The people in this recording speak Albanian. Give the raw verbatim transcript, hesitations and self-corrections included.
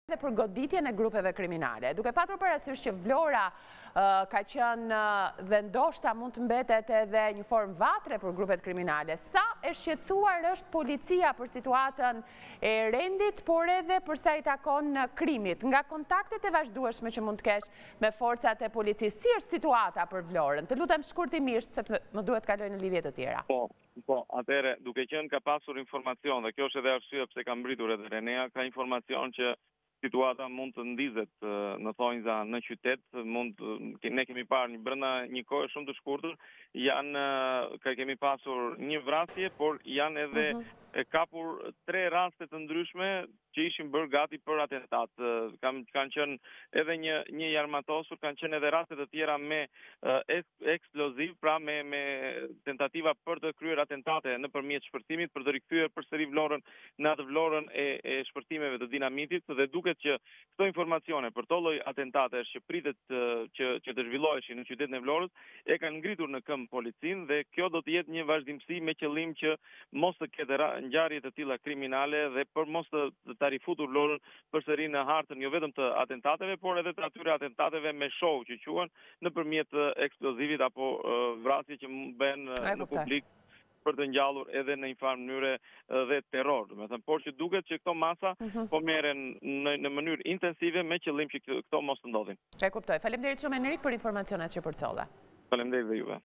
dhe për goditjen e grupeve kriminale. Duke patur parasysh që Vlora uh, ka qenë uh, dhe ndoshta mund të mbetet edhe një formë vatre për grupet kriminale, sa e shqetësuar është policia për situatën e rendit, por edhe përsa i takon uh, krimit, nga kontaktet e vazhdueshme që mund të kesh me forcat e policisë, si është situata për Vlorën? Të lutem shkurtimisht, sepse më duhet kaloj në lidhje të tjera. Po, po, atëre, duke qenë ka pasur informacion, dhe kjo është edhe arsye pse ka mbritur edhe Renea, ka informacion që situata mund të ndizet në thonjza në qytet, mund ne kemi parë një brenda një kohë shumë të shkurtër, janë ka kemi pasur një vrasje, por janë edhe uh -huh. e kapur tre raste të ndryshme që ishin bërë gati për atentat. Kam, kanë qenë edhe një, një jarmatosur, kanë qenë edhe raste të tjera me uh, eksploziv, pra me, me tentativa për të kryer atentate nëpërmjet shpërtimit, për të rikthyer përsëri Vlorën në atë Vlorën e, e shpërtimeve të dinamitit, dhe duket që këto informacione për to lloj atentate që pritet uh, që, që të zhvilloheshin në qytetin e Vlorës, e kanë ngritur në këmbë policinë, dhe kjo do të jetë një vazhdimsi me qëllim që mos të ketë ngjarje të tilla kriminale dhe për mos të, të rifutur Vlorën përsëri në hartën jo vetëm të atentateve, por edhe të atyre atentateve me show që quhen nëpërmjet eksplozivit apo uh, vrasje që bën uh, në publik për të ngjallur edhe në një farë mënyre dhe terror, domethënë, por që duket që këto masa uh -huh. po merren në, në mënyrë intensive me qëllim që këto mos të ndodhin. E kuptoj. Faleminderit shumë Enrik për informacionet që përcolla. Faleminderit dhe juve.